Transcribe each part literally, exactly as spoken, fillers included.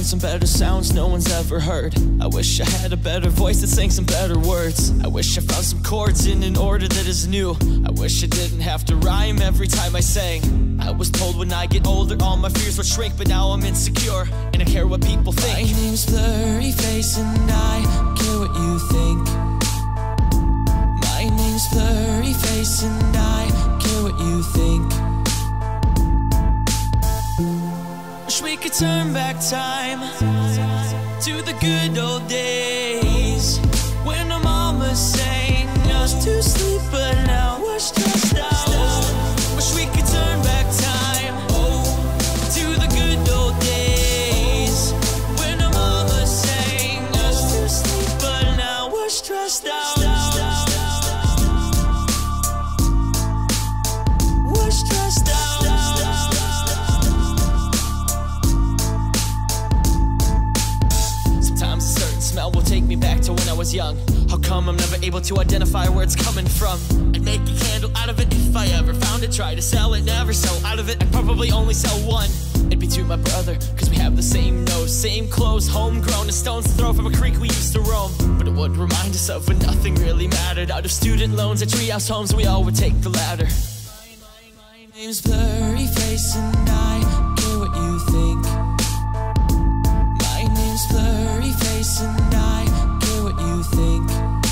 some better sounds no one's ever heard. I wish I had a better voice that sang some better words. I wish I found some chords in an order that is new. I wish I didn't have to rhyme every time I sang. I was told when I get older all my fears would shrink, but now I'm insecure and I care what people think. My name's Blurry Face and I care what you think. My name's Blurry Face and I care what you think. Wish we could turn back time to the good old days when our mama sang us to sleep, but now we're stressed out. Wish we could turn back time to the good old days when our mama sang us to sleep, but now we're stressed out. We're stressed out. Smell will take me back to when I was young. How come I'm never able to identify where it's coming from? I'd make a candle out of it if I ever found it. Try to sell it, never sell out of it. I'd probably only sell one. It'd be to my brother, cause we have the same nose, same clothes, homegrown, a stone's throw from a creek we used to roam. But it would remind us of when nothing really mattered. Out of student loans at treehouse homes, we all would take the ladder. My, my, my name's Blurry Face and I care what you think. My name's Blurry Face and I care what you think.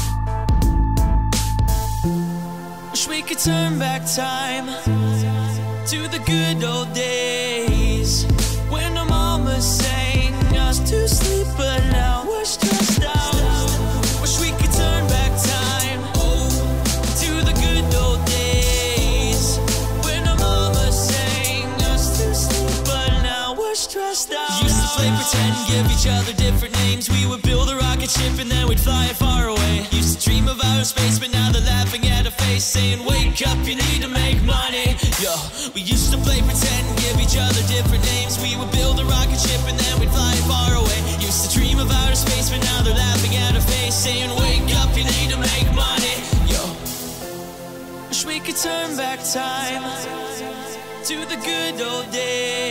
Wish we could turn back time to the good old days when our mama sang us to sleep, but now we're stressed out. Wish we could turn back time to the good old days when our mama sang us to sleep, but now we're stressed out. Used to play pretend, give each other different names. We would build a rocket ship and then we'd fly it far away. Used to dream of outer space, but now they're laughing at our face, saying wake up, you need to make money. Yo, we used to play pretend, give each other different names. We would build a rocket ship and then we'd fly it far away. Used to dream of outer space, but now they're laughing at our face, saying wake up, you need to make money. Yo, wish we could turn back time to the good old days